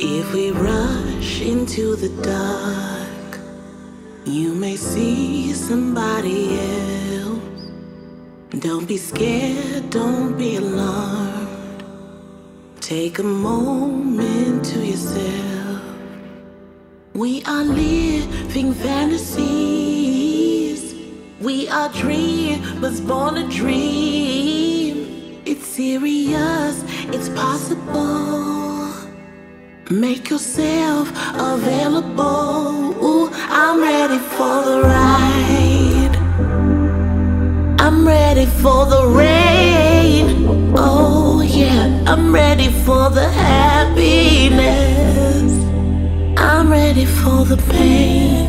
If we rush into the dark, you may see somebody else. Don't be scared, don't be alarmed. Take a moment to yourself. We are living fantasies. We are dreamers born to dream. It's serious, it's possible. Make yourself available. Ooh, I'm ready for the ride. I'm ready for the rain. Oh yeah, I'm ready for the happiness. I'm ready for the pain.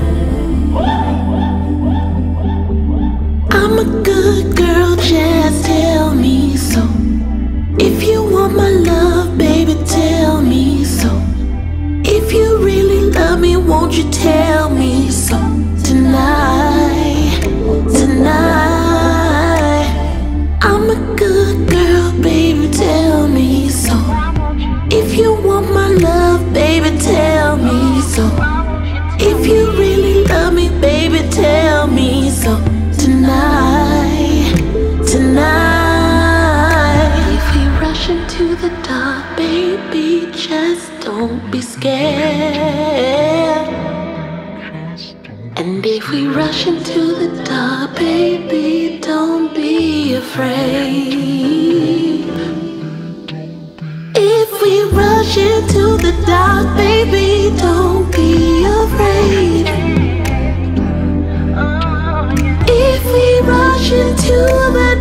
I'm a good girl, just tell me so. If you want my love, baby, tell me so. If you really love me, won't you tell me so? Tonight, tonight, I'm a good girl, baby, tell me so. If you want my love, baby, tell me so. If you really love me, baby, tell me so. Tonight, tonight. If we rush into the dark, baby, just don't be scared. And if we rush into the dark, baby, don't be afraid. If we rush into the dark, baby, don't be afraid. If we rush into the